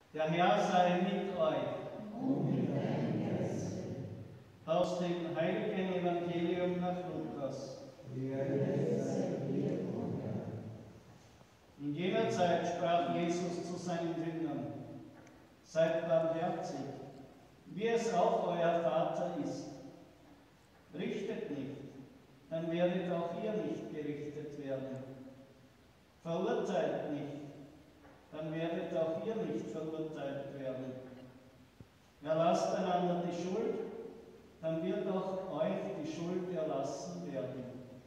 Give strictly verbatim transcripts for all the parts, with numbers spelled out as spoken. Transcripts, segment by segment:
Der Herr sei mit euch. Und mit deinem Geiste. Aus dem heiligen Evangelium nach Lukas. Ehre sei dir, o Herr. In jener Zeit sprach Jesus zu seinen Jüngern: Seid barmherzig, wie es auch euer Vater ist. Richtet nicht, dann werdet auch ihr nicht gerichtet werden. Verurteilt nicht, dann werdet auch ihr nicht verurteilt werden. Erlasst einander die Schuld, dann wird auch euch die Schuld erlassen werden.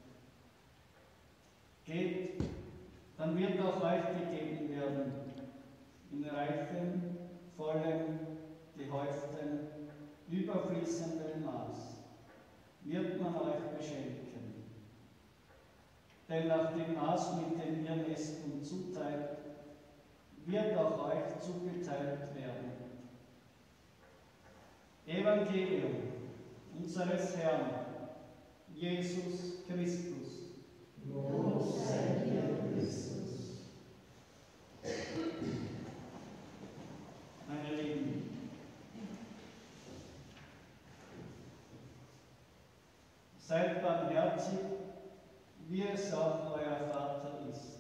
Geht, dann wird auch euch gegeben werden, in reichem, vollem, gehäuftem, überfließendem Maß wird man euch beschenken. Denn nach dem Maß, mit dem ihr messt und zuteilt, wird auch euch zugeteilt werden. Evangelium unseres Herrn, Jesus Christus. Lob sei dir, Christus. Meine Lieben, seid barmherzig, wie es auch euer Vater ist.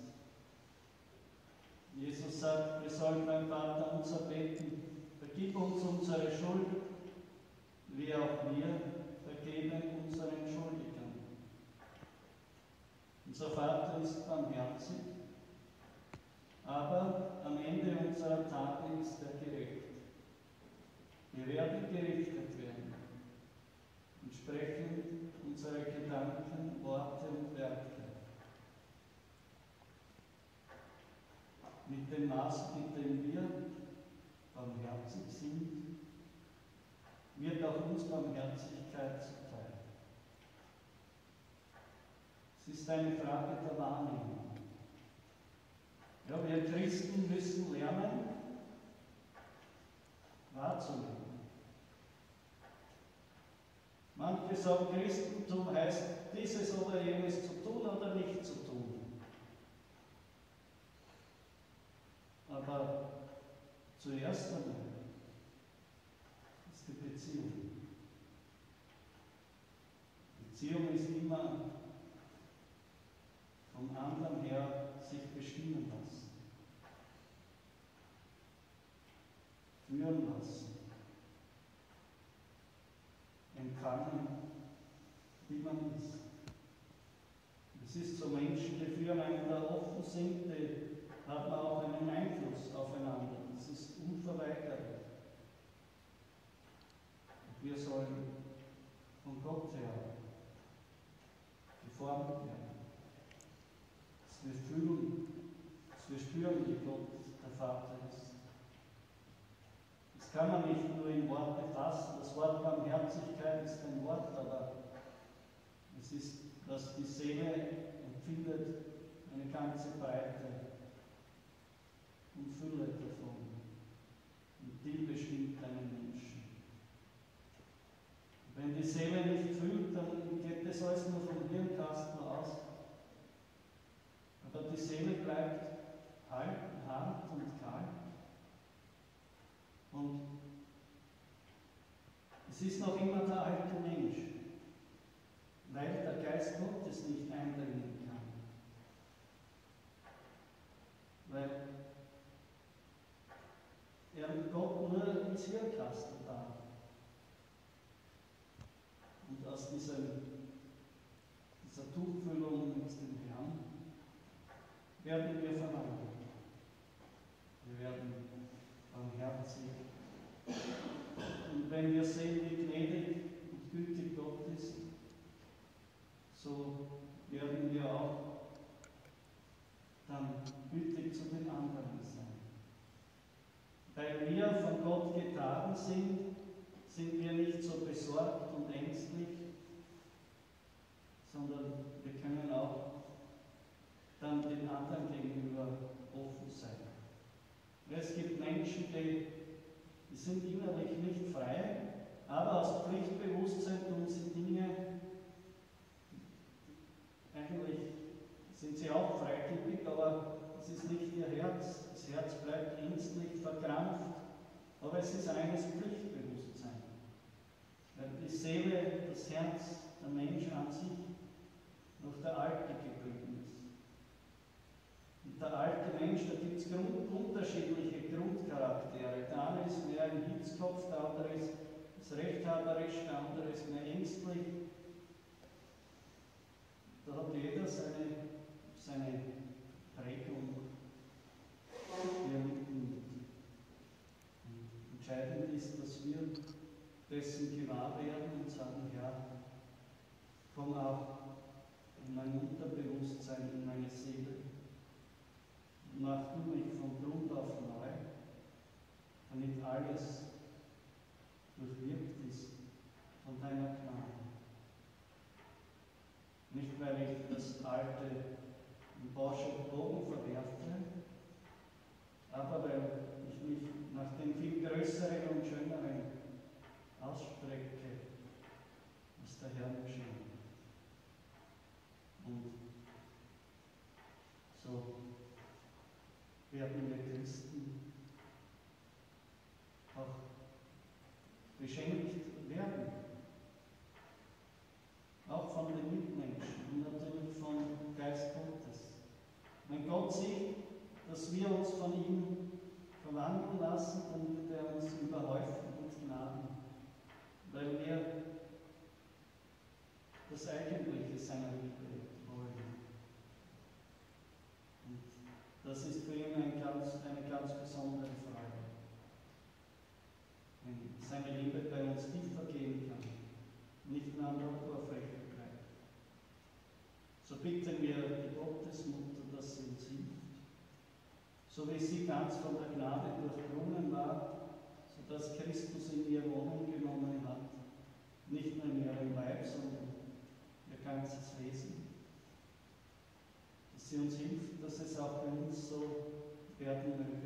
Jesus sagt, wir sollen beim Vater unser beten: Vergib uns unsere Schuld, wie auch wir vergeben unseren Schuldigern. Unser Vater ist barmherzig, aber am Ende unserer Tage ist er gerecht. Wir werden gerichtet werden, entsprechend unserer Gedanken, Worte und Werke. Mit dem Maß, mit dem wir barmherzig sind, wird auch uns Barmherzigkeit zuteil. Es ist eine Frage der Wahrnehmung. Ja, wir Christen müssen lernen, wahrzunehmen. Manche sagen, Christentum heißt, dieses oder jenes zu tun oder nicht zu tun. Aber zuerst einmal ist die Beziehung. Beziehung ist immer vom anderen her sich bestimmen lassen, führen lassen, empfangen, wie man ist. Es ist so, Menschen, die füreinander offen sind, die haben auch einen Einfluss aufeinander. Das ist unverweigerlich. Wir sollen von Gott her geformt werden. Dass wir fühlen, dass wir spüren, wie Gott der Vater ist. Das kann man nicht nur in Worte fassen. Das Wort Barmherzigkeit ist ein Wort, aber es ist, dass die Seele empfindet, eine ganze Breite und Fülle davon. Und die bestimmt einen Menschen. Wenn die Seele nicht fühlt, dann geht das alles nur vom Hirnkasten aus. Aber die Seele bleibt hart, hart und kalt. Und es ist noch immer der alte Mensch, weil der Geist Gottes nicht eindringen kann. Weil er mit Gott nur ins Hirnkasten darf. Und aus diesem, dieser Tuchfüllung mit dem Herrn werden wir verwandelt. Wir werden barmherzig. Und wenn wir sehen, wie gnädig und gütig Gott ist, so werden wir auch dann gütig zu den anderen sein. Weil wir von Gott getragen sind, sind wir nicht so besorgt und ängstlich, sondern wir können auch dann den anderen gegenüber offen sein. Es gibt Menschen, die, die sind innerlich nicht frei, aber aus Pflichtbewusstsein tun sie Dinge, eigentlich sind sie auch freigebig, aber es ist nicht ihr Herz. Das Herz bleibt ängstlich, verkrampft Aber es ist eines Pflichtbewusstsein. Weil die Seele, das Herz, der Mensch an sich noch der Alte geblieben ist. Und der alte Mensch, da gibt es unterschiedliche Grundcharaktere. Der eine ist mehr ein Hitzkopf, der andere ist, ist rechthaberisch, der andere ist mehr ängstlich. Da hat jeder seine, seine Prägung, die er mitnimmt. Entscheidend ist, dass wir dessen gewahr werden und sagen, ja, komm auch in mein Unterbewusstsein, in meine Seele. Mach du mich von Grund auf neu, damit alles durchwirkt ist von deiner Gnade. Nicht, weil ich das Alte im Bausch Bogen verwerfe, aber weil ich mich nach dem viel Größeren und Schöneren ausstrecke, was der Herr mir schenkt. Und so werden wir Christen auch beschenkt werden. Auch von den Mitmenschen und natürlich vom Geist Gottes. Wenn Gott sieht, dass wir uns von ihm verwandeln lassen, dann wird er uns überhäufen mit Gnaden, weil wir das Eigentliche seiner Liebe wollen. Und das ist für ihn ein ganz, eine ganz besondere Frage. Wenn seine Liebe bei uns tiefer gehen kann, nicht nur an der Oberfläche bleibt. So bitten wir die Gottesmutter, dass sie uns hilft, so wie sie ganz von der Gnade durchdrungen war, sodass Christus in ihr Wohnung genommen hat, nicht nur in ihrem Leib, sondern ihr ganzes Wesen. Dass sie uns hilft, dass es auch bei uns so werden möge.